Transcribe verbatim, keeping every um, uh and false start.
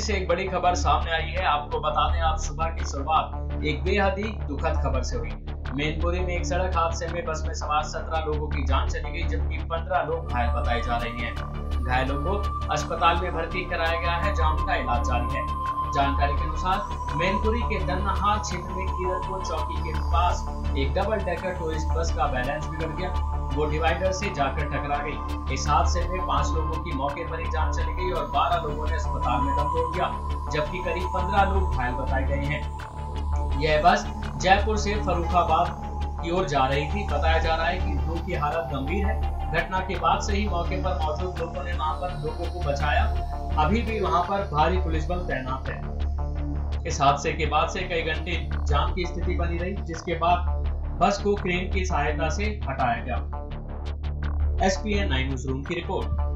से एक बड़ी खबर सामने आई है। आपको बता दें, आज सुबह की शुरुआत एक बेहद ही दुखद खबर से हुई। मैनपुरी में एक सड़क हादसे में बस में सवार सत्रह लोगों की जान चली गई, जबकि पंद्रह लोग घायल बताए जा रहे हैं। घायलों को अस्पताल में भर्ती कराया गया है, जहां उनका इलाज जारी है। जानकारी के अनुसार मैनपुरी के दन्नाहार क्षेत्र में कीरतपुर चौकी के पास एक डबल डेकर टूरिस्ट बस का बैलेंस बिगड़ गया। वो डिवाइडर से जाकर टकरा गई। इस हादसे में पांच लोगों की मौके पर ही जान चली गई और बारह लोगों ने अस्पताल में दम तोड़ दिया, जबकि करीब पंद्रह लोग घायल बताए गए हैं। यह बस जयपुर से फर्रुखाबाद की ओर जा रही थी। बताया जा रहा है कि दो की हालत गंभीर है। घटना के बाद से ही मौके पर मौजूद लोगों ने वहां पर लोगों को बचाया। अभी भी वहां पर भारी पुलिस बल तैनात है। इस हादसे के बाद से कई घंटे जाम की स्थिति बनी रही, जिसके बाद बस को क्रेन की सहायता से हटाया गया। S P N nine news room की रिपोर्ट।